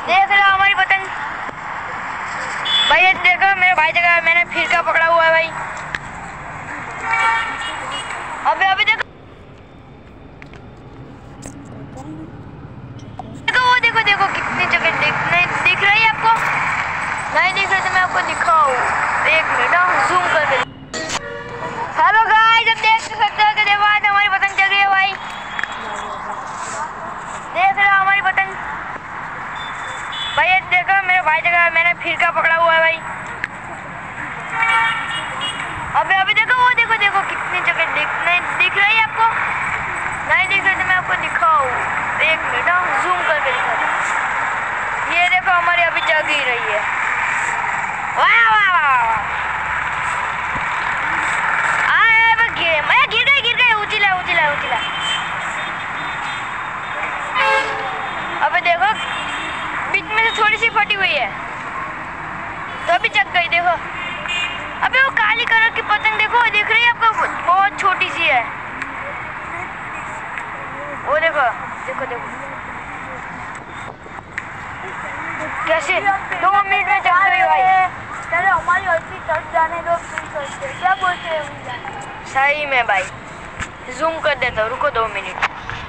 देख रहे हो हमारी पतंग भाई। ये देखो मेरे भाई जगह मैंने फिरका पकड़ा हुआ है भाई। अबे अभी देखो वो देखो देखो कितनी जगह दिख रही है आपको। नहीं दिख रही तो मैं आपको दिखाऊं। एक मिनट जूम कर। हेलो गाइस, अब देख सकते हो कि देखो आज हमारी पतंग चल रही है भाई। देख रहे हो हमारी पतंग भाई। ये देखो मेरे भाई जगह मैंने फिरका पकड़ा हुआ है भाई। अभी देखो वो देखो देखो कितनी जगह दिख रही है आपको। नहीं दिख रही तो मैं आपको दिखाऊं। एक मिनट जूम करके दिखा। ये देखो हमारी अभी जग ही रही है। वाह वाह वाह गिर गए उछला। अबे देखो बीच में से थोड़ी सी फटी हुई है तो अभी जग गई। देखो अबे वो काली कलर की पतंग देखो दिख रही है आपको, बहुत छोटी सी है वो। देखो देखो देखो कैसे 2 मिनट में जग गई भाई। चलो हमारी हल्की चल जाने दो, क्या बोलते हैं? सही में भाई जूम कर देता हूँ, रुको 2 मिनट।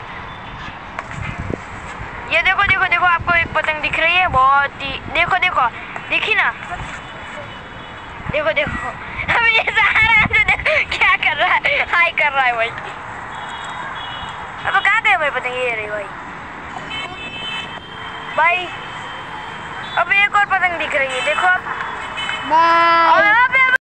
ये देखो देखो देखो आपको एक पतंग दिख रही है बहुत ही। देखो देखो दिखी ना। देखो देखो अब ये सहारा से देखो क्या कर रहा है, हाय कर रहा है भाई। अब कहाँ गए भाई पतंग? ये रही भाई। भाई अब एक और पतंग दिख रही है देखो अब।